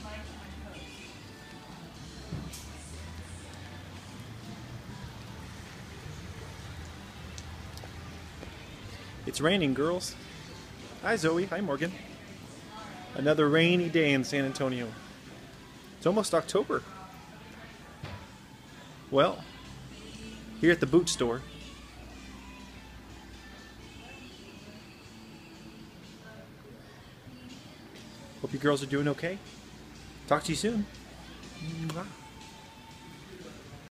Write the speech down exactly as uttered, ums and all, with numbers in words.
It's raining, girls. Hi, Zoe. Hi, Morgan. Another rainy day in San Antonio. It's almost October. Well, here at the boot store, hope you girls are doing okay. Talk to you soon. Mwah.